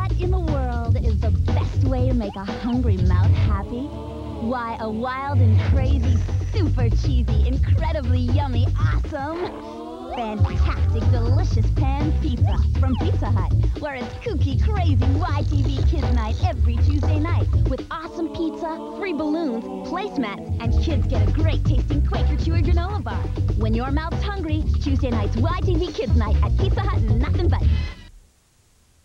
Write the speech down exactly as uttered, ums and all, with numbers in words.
What in the world is the best way to make a hungry mouth happy? Why, a wild and crazy, super cheesy, incredibly yummy, awesome, fantastic, delicious pan pizza from Pizza Hut, where it's kooky, crazy Y T V Kids Night every Tuesday night with awesome pizza, free balloons, placemats, and kids get a great tasting Quaker Chewy granola bar. When your mouth's hungry, Tuesday night's Y T V Kids Night at Pizza Hut and nothing but.